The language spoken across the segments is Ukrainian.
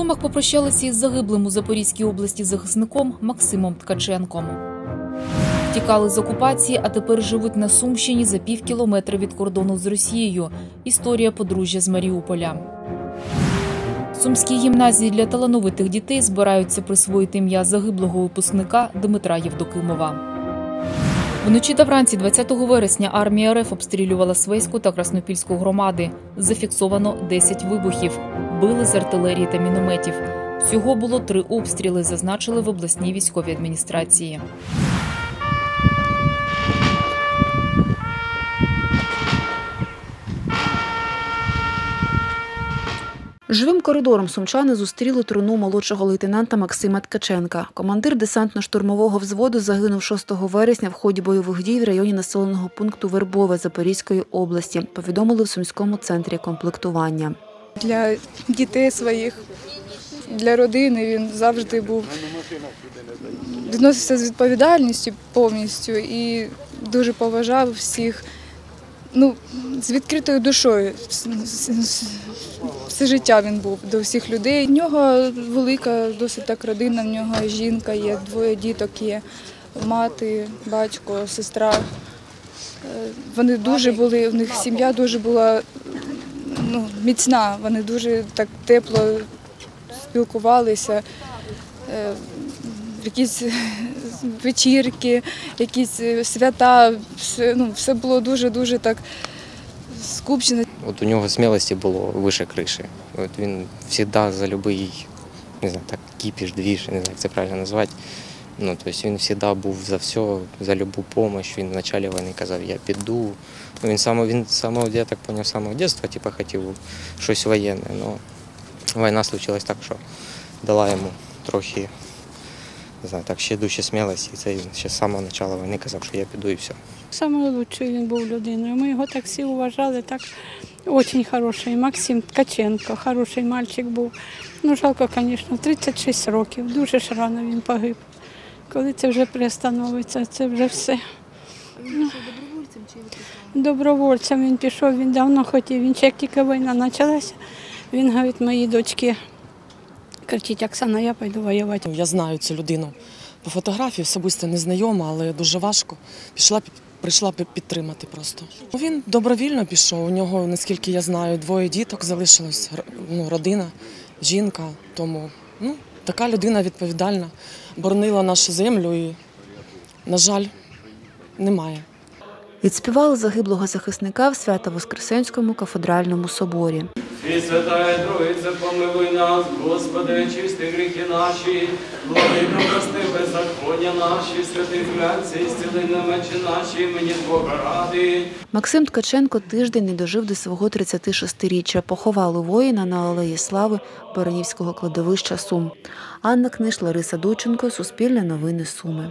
Сумах попрощалися із загиблим у Запорізькій області захисником Максимом Ткаченком. Втікали з окупації, а тепер живуть на Сумщині за пів кілометра від кордону з Росією. Історія подружжя з Маріуполя. Сумські гімназії для талановитих дітей збираються присвоїти ім'я загиблого випускника Дмитра Євдокимова. Вночі та вранці 20 вересня армія РФ обстрілювала Свейську та Краснопільську громади. Зафіксовано 10 вибухів. Били з артилерії та мінометів. Всього було 3 обстріли, зазначили в обласній військовій адміністрації. Живим коридором сумчани зустріли труну молодшого лейтенанта Максима Ткаченка. Командир десантно-штурмового взводу загинув 6 вересня в ході бойових дій в районі населеного пункту Вербове Запорізької області, повідомили в Сумському центрі комплектування. Для дітей своїх, для родини він завжди відносився з відповідальністю повністю і дуже поважав всіх, з відкритою душою. Все життя він був до всіх людей. В нього велика досить так родина, в нього жінка є, 2 діток є, мати, батько, сестра. Вони дуже були, в них сім'я дуже була міцна, вони дуже так тепло спілкувалися. Якісь вечірки, якісь свята, все було дуже так скупчено. От у нього сміливості було вище криші. От він завжди за будь-який, не знаю, так, кіпіш, двіж, не знаю, як це правильно назвати. Тобто він завжди був за все, за будь-яку допомогу. Він в початку війни казав, я піду. Він я так зрозумів, з самого дитинства хотів щось воєнне. Але війна случилась так, що дала йому трохи, не знаю, так, ще дужче сміливості. І це він ще з самого початку війни казав, що я піду і все. Найкращою він був людиною. Ми його так всі вважали, так дуже хороший. Максим Ткаченко, хороший мальчик був. Жалко, звісно, 36 років, дуже ж рано він погиб. Коли це вже приостановиться, це вже все. Добровольцем чи Добровольцем він пішов, він давно хотів. Він як тільки війна почалася, він говорить моїй дочці, кричить: Оксана, я піду воювати. Я знаю цю людину по фотографії, особисто не знайома, але дуже важко. Прийшла підтримати просто. Він добровільно пішов, у нього, наскільки я знаю, 2 діток залишилось, родина, жінка. Тому така людина відповідальна, боронила нашу землю і, на жаль, немає. Відспівали загиблого захисника в Свято-Воскресенському кафедральному соборі. І Святая Троїця, помилуй нас, Господи, чисти гріхи наші, владико, прости беззаконня наші, святий глянься, і зціли немечі наші, імені Твого ради. Максим Ткаченко тиждень не дожив до свого 36-річчя. Поховали воїна на Алеї Слави Баранівського кладовища Сум. Анна Книж, Лариса Дойченко, Суспільне новини Суми.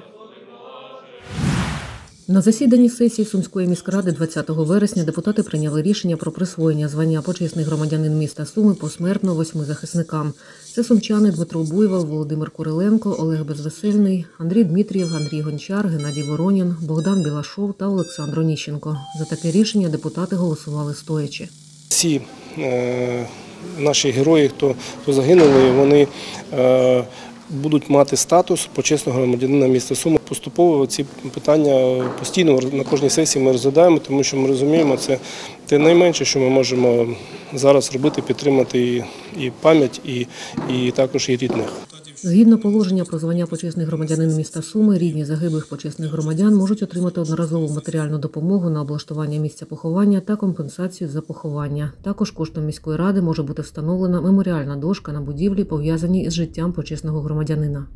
На засіданні сесії Сумської міськради 20 вересня депутати прийняли рішення про присвоєння звання «Почесний громадянин міста Суми» посмертно 8 захисникам. Це сумчани Дмитро Буйвол, Володимир Куриленко, Олег Безвесельний, Андрій Дмитрієв, Андрій Гончар, Геннадій Воронін, Богдан Білашов та Олександр Оніщенко. За таке рішення депутати голосували стоячи. Всі наші герої, хто загинули, вони будуть мати статус почесного громадянина міста Суми. Поступово ці питання постійно на кожній сесії ми розглядаємо, тому що ми розуміємо, це те найменше, що ми можемо зараз робити, підтримати і пам'ять, і також і рідних. Згідно положення про звання «Почесний громадянин міста Суми», рідні загиблих почесних громадян можуть отримати одноразову матеріальну допомогу на облаштування місця поховання та компенсацію за поховання. Також коштом міської ради може бути встановлена меморіальна дошка на будівлі, пов'язаній із життям почесного громадянина.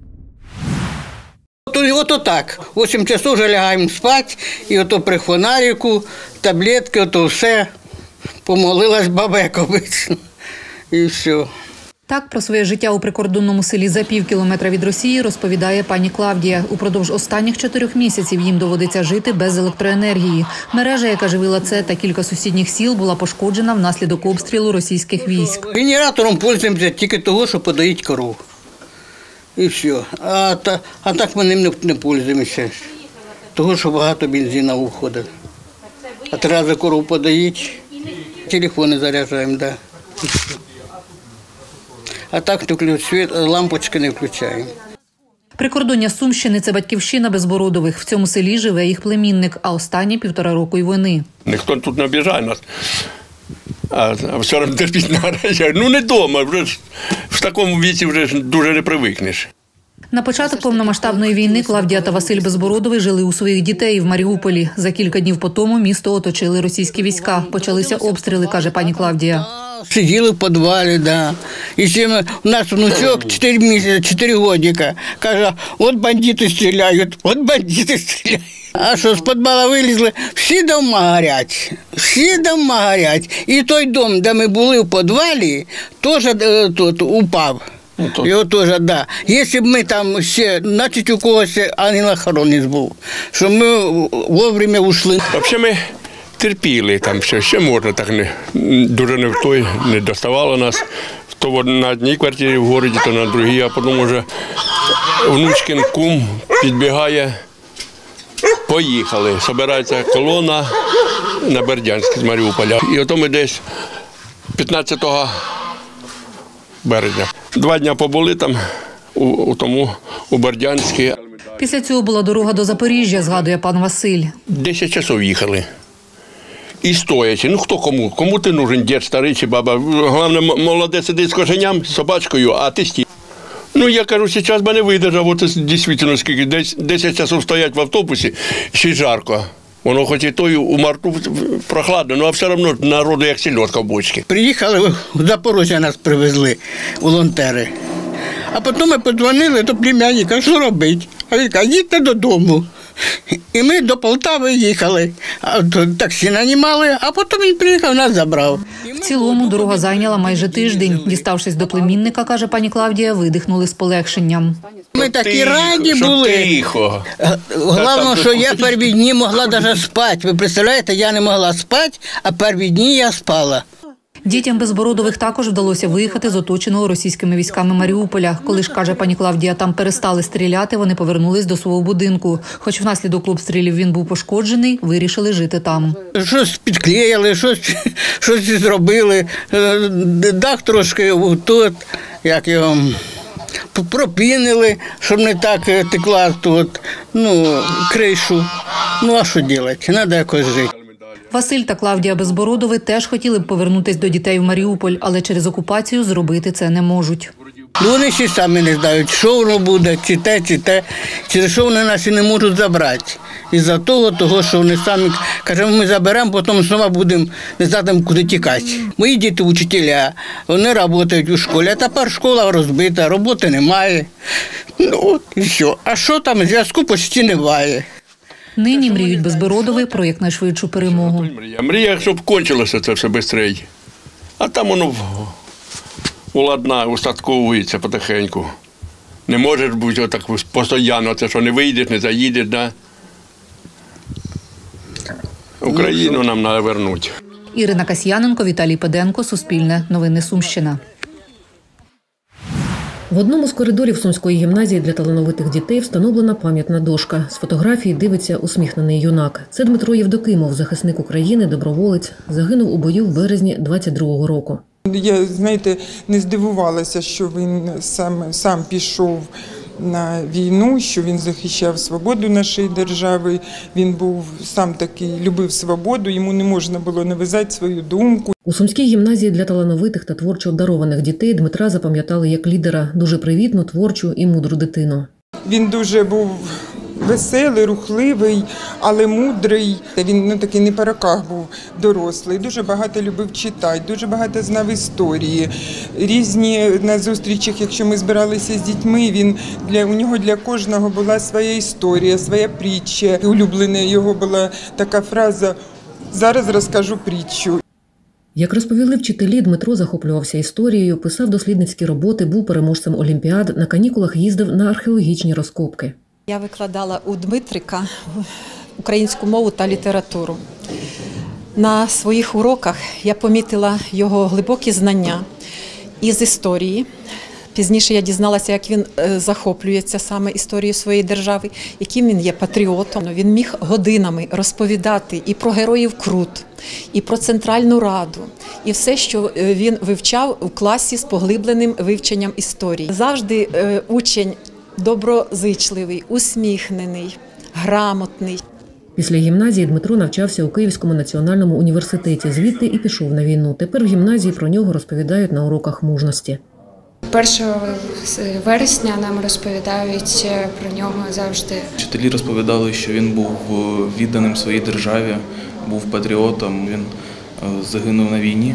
Ото так, 8 часов вже лягаємо спати, і ото при фонарику, таблетки, ото все, помолилась баба, як обично, і все. Так про своє життя у прикордонному селі за пів кілометра від Росії розповідає пані Клавдія. Упродовж останніх 4 місяців їм доводиться жити без електроенергії. Мережа, яка живила це та кілька сусідніх сіл, була пошкоджена внаслідок обстрілу російських військ. Генератором пользуємося тільки того, що подають коров. І все. А так ми ним не пользуємося. Того, що багато бензину уходить. А 3 рази коров подають, телефони заряджаємо, да. А так тільки світ, лампочки не включаємо. Прикордоння Сумщини – це батьківщина Безбородових. В цьому селі живе їх племінник, а останні 1,5 року й війни. Ніхто тут не обіжає нас, а все одно терпіть на гаражі. Ну не вдома, вже ж в такому віці вже дуже не привикнеш. На початок повномасштабної війни Клавдія та Василь Безбородовий жили у своїх дітей в Маріуполі. За кілька днів по тому місто оточили російські війська. Почалися обстріли, каже пані Клавдія. Сиділи в підвалі, да. І ще у нас внучок 4 місяці, 4 годика. Каже, от бандити стріляють, от бандити стріляють. А що, з підвала вилізли, всі дома горять, всі дома горять. І той дом, де ми були в підвалі, теж тут упав. Його теж, да. Якщо б ми там ще, значить у когось ангел-охоронець був, що ми вовремя ушли. Взагалі ми терпіли там ще можна, так дуже не в той, не доставало нас. То на одній квартирі в місті, то на другій, а потім вже внучкин кум підбігає, поїхали. Збирається колона на Бердянськ з Маріуполя. І ото ми десь 15 березня. 2 дні побули там, у Бердянську. Після цього була дорога до Запоріжжя, згадує пан Василь. 10 часов їхали. І стоячи. Ну хто кому? Кому ти нужен, дід старий чи баба? Головне, молоде сидить з кошеням, з собачкою, а ти стій. Ну, я кажу, зараз би не видержав, от дійсно, скільки, 10 часов стоять в автобусі, ще й жарко. Воно хоч і тою у марту прохладно, ну, а все одно народу як сільотка в бочці. Приїхали, в Запорожжя нас привезли, волонтери. А потім ми подзвонили до племянника, що робити? А він каже, їдьте додому. І ми до Полтави їхали, таксі нанімали, а потім він приїхав, нас забрав. В цілому дорога зайняла майже тиждень. Діставшись до племінника, каже пані Клавдія, видихнули з полегшенням. Ми такі раді були. Тихо. Головне, що я перші дні могла навіть спати. Ви представляєте, я не могла спати, а перші дні я спала. Дітям Безбородових також вдалося виїхати з оточеного російськими військами Маріуполя. Коли ж, каже пані Клавдія, там перестали стріляти, вони повернулись до свого будинку. Хоч внаслідок обстрілів він був пошкоджений, вирішили жити там. Щось підклеїли, щось зробили, дах трошки тут, як його, пропінили, щоб не так текла тут, кришу. Ну, а що робити? Треба якось жити. Василь та Клавдія Безбородови теж хотіли б повернутися до дітей в Маріуполь, але через окупацію зробити це не можуть. Вони ще самі не знають, що воно буде, чи те, через що вони нас і не можуть забрати. Із-за того, що вони самі кажуть, ми заберемо, потім знову будемо не знати, куди тікати. Мої діти вчителя, вони працюють у школі, а тепер школа розбита, роботи немає. Ну, і все. А що там, зв'язку почти немає. Нині мріють Безбородові про якнайшвидшу перемогу. Мрія, щоб кончилося це все швидше. А там воно устатковується потихеньку. Не можеш бути отак постійно, це що не вийдеш, не заїдеш, да? Україну нам треба вернути. Ірина Касьяненко, Віталій Педенко, Суспільне, Новини Сумщина. В одному з коридорів Сумської гімназії для талановитих дітей встановлена пам'ятна дошка. З фотографії дивиться усміхнений юнак. Це Дмитро Євдокимов, захисник України, доброволець. Загинув у бою в березні 22-го року. Я, не здивувалася, що він сам пішов на війну, що він захищав свободу нашої держави. Він був сам такий, любив свободу, йому не можна було нав'язати свою думку. У Сумській гімназії для талановитих та творчо обдарованих дітей Дмитра запам'ятали як лідера, дуже привітну, творчу і мудру дитину. Він дуже був веселий, рухливий, але мудрий. Він такий не по роках був дорослий, дуже багато любив читати, дуже багато знав історії. Різні на зустрічах, якщо ми збиралися з дітьми, у нього для кожного була своя історія, своя притча. Улюблена його була така фраза «Зараз розкажу притчу». Як розповіли вчителі, Дмитро захоплювався історією, писав дослідницькі роботи, був переможцем олімпіад, на канікулах їздив на археологічні розкопки. Я викладала у Дмитрика українську мову та літературу. На своїх уроках я помітила його глибокі знання із історії, Пізніше я дізналася, як він захоплюється саме історією своєї держави, яким він є патріотом. Він міг годинами розповідати і про героїв Крут, і про Центральну Раду, і все, що він вивчав у класі з поглибленим вивченням історії. Завжди учень доброзичливий, усміхнений, грамотний. Після гімназії Дмитро навчався у Київському національному університеті, звідти і пішов на війну. Тепер в гімназії про нього розповідають на уроках мужності. 1 вересня нам розповідають про нього завжди. Вчителі розповідали, що він був відданим своїй державі, був патріотом, він загинув на війні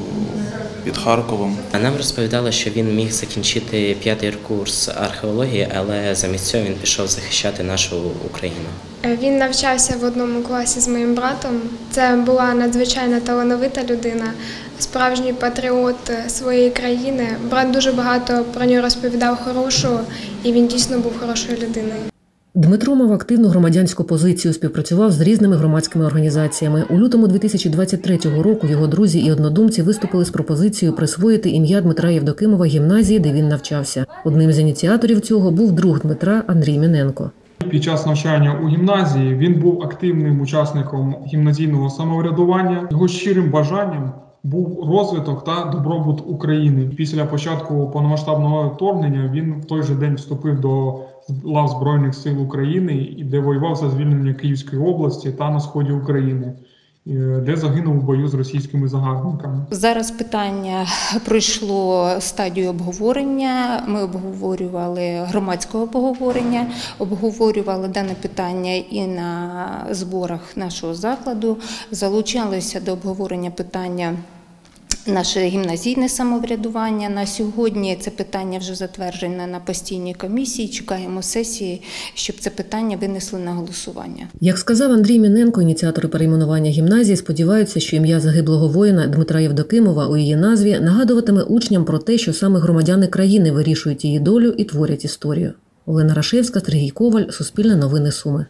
під Харковом. А нам розповідали, що він міг закінчити 5-й курс археології, але замість цього він пішов захищати нашу Україну. Він навчався в одному класі з моїм братом. Це була надзвичайно талановита людина, справжній патріот своєї країни. Брат дуже багато про нього розповідав хорошого, і він дійсно був хорошою людиною. Дмитро мав активну громадянську позицію, співпрацював з різними громадськими організаціями. У лютому 2023 року його друзі і однодумці виступили з пропозицією присвоїти ім'я Дмитра Євдокимова гімназії, де він навчався. Одним з ініціаторів цього був друг Дмитра Андрій Міненко. Під час навчання у гімназії він був активним учасником гімназійного самоврядування. Його щирим бажанням був розвиток та добробут України. Після початку повномасштабного вторгнення він в той же день вступив до лав Збройних сил України, де воював за звільнення Київської області та на сході України, де загинув у бою з російськими загарбниками. Зараз питання пройшло стадію обговорення. Ми обговорювали громадського обговорення, обговорювали дане питання і на зборах нашого закладу, залучалися до обговорення питання наше гімназійне самоврядування. На сьогодні це питання вже затверджене на постійній комісії. Чекаємо сесії, щоб це питання винесли на голосування. Як сказав Андрій Міненко, ініціатори перейменування гімназії сподіваються, що ім'я загиблого воїна Дмитра Євдокимова у її назві нагадуватиме учням про те, що саме громадяни країни вирішують її долю і творять історію. Олена Рашевська, Сергій Коваль, Суспільне новини Суми.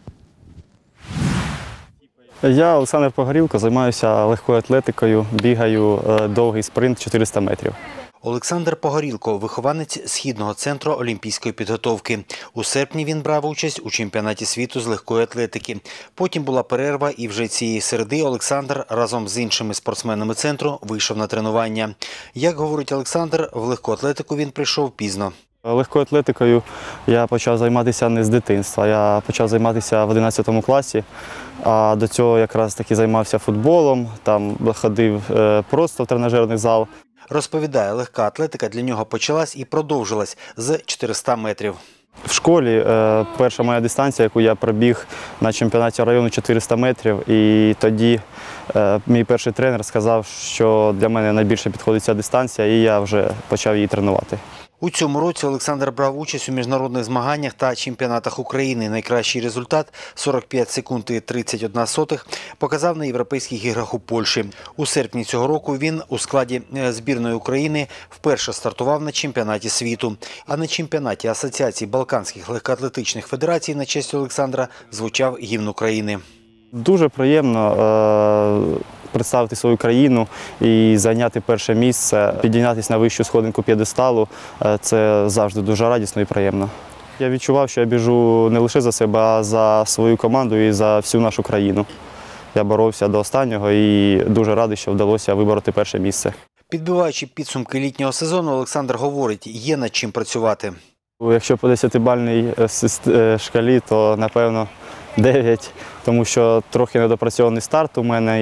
Я, Олександр Погорілко, займаюся легкою атлетикою, бігаю довгий спринт 400 метрів. Олександр Погорілко – вихованець Східного центру олімпійської підготовки. У серпні він брав участь у чемпіонаті світу з легкої атлетики. Потім була перерва, і вже цієї середи Олександр разом з іншими спортсменами центру вийшов на тренування. Як говорить Олександр, в легку атлетику він прийшов пізно. Легкою атлетикою я почав займатися не з дитинства. Я почав займатися в 11 класі, а до цього якраз таки займався футболом, там ходив просто в тренажерний зал. Розповідає, легка атлетика для нього почалась і продовжилась з 400 метрів. В школі перша моя дистанція, яку я пробіг на чемпіонаті району 400 метрів, і тоді мій перший тренер сказав, що для мене найбільше підходить ця дистанція, і я вже почав її тренувати. У цьому році Олександр брав участь у міжнародних змаганнях та чемпіонатах України. Найкращий результат – 45 секунд і 31 сотих – показав на Європейських іграх у Польщі. У серпні цього року він у складі збірної України вперше стартував на чемпіонаті світу. А на чемпіонаті Асоціації Балканських легкоатлетичних федерацій на честь Олександра звучав гімн України. Дуже приємно представити свою країну і зайняти перше місце, підійнятися на вищу сходинку п'єдесталу – це завжди дуже радісно і приємно. Я відчував, що я біжу не лише за себе, а за свою команду і за всю нашу країну. Я боровся до останнього і дуже радий, що вдалося вибороти перше місце. Підбиваючи підсумки літнього сезону, Олександр говорить, є над чим працювати. Якщо по 10-бальній шкалі, то, напевно, 9, тому що трохи недопрацьований старт у мене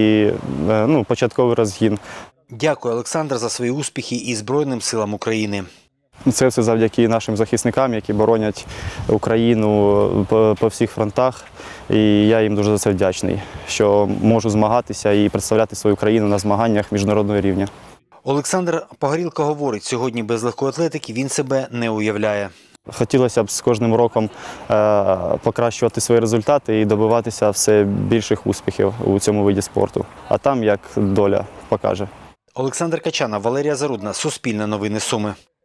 і початковий розгін. Дякую, Олександр, за свої успіхи і Збройним силам України. Це все завдяки нашим захисникам, які боронять Україну по всіх фронтах. І я їм дуже за це вдячний, що можу змагатися і представляти свою країну на змаганнях міжнародного рівня. Олександр Погорілко говорить, сьогодні без легкої атлетики він себе не уявляє. Хотілося б з кожним роком покращувати свої результати і добиватися все більших успіхів у цьому виді спорту. А там як доля покаже. Олександр Качанов, Валерія Зарудна, Суспільне новини Суми.